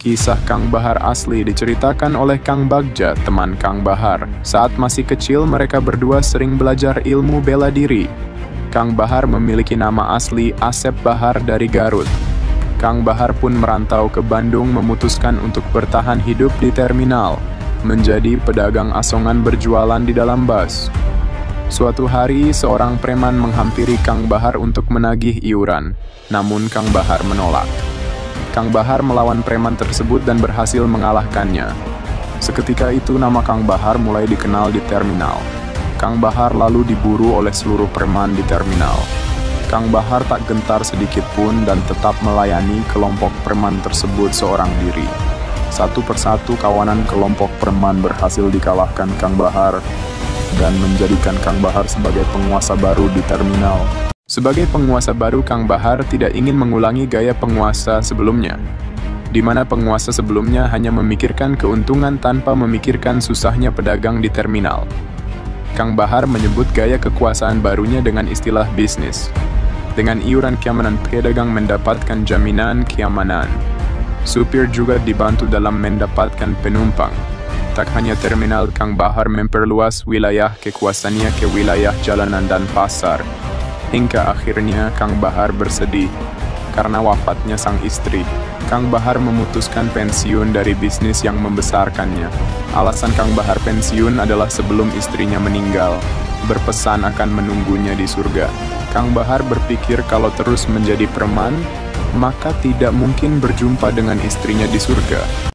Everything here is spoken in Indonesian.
Kisah Kang Bahar asli diceritakan oleh Kang Bagja, teman Kang Bahar. Saat masih kecil, mereka berdua sering belajar ilmu bela diri. Kang Bahar memiliki nama asli Asep Bahar dari Garut. Kang Bahar pun merantau ke Bandung memutuskan untuk bertahan hidup di terminal, menjadi pedagang asongan berjualan di dalam bus. Suatu hari, seorang preman menghampiri Kang Bahar untuk menagih iuran, namun Kang Bahar menolak. Kang Bahar melawan preman tersebut dan berhasil mengalahkannya. Seketika itu nama Kang Bahar mulai dikenal di terminal. Kang Bahar lalu diburu oleh seluruh preman di terminal. Kang Bahar tak gentar sedikit pun dan tetap melayani kelompok preman tersebut seorang diri. Satu persatu kawanan kelompok preman berhasil dikalahkan Kang Bahar dan menjadikan Kang Bahar sebagai penguasa baru di terminal. Sebagai penguasa baru, Kang Bahar tidak ingin mengulangi gaya penguasa sebelumnya, di mana penguasa sebelumnya hanya memikirkan keuntungan tanpa memikirkan susahnya pedagang di terminal. Kang Bahar menyebut gaya kekuasaan barunya dengan istilah bisnis. Dengan iuran keamanan, pedagang mendapatkan jaminan keamanan. Supir juga dibantu dalam mendapatkan penumpang. Tak hanya terminal, Kang Bahar memperluas wilayah kekuasaannya ke wilayah jalanan dan pasar. Hingga akhirnya Kang Bahar bersedih karena wafatnya sang istri. Kang Bahar memutuskan pensiun dari bisnis yang membesarkannya. Alasan Kang Bahar pensiun adalah sebelum istrinya meninggal, berpesan akan menunggunya di surga. Kang Bahar berpikir kalau terus menjadi preman, maka tidak mungkin berjumpa dengan istrinya di surga.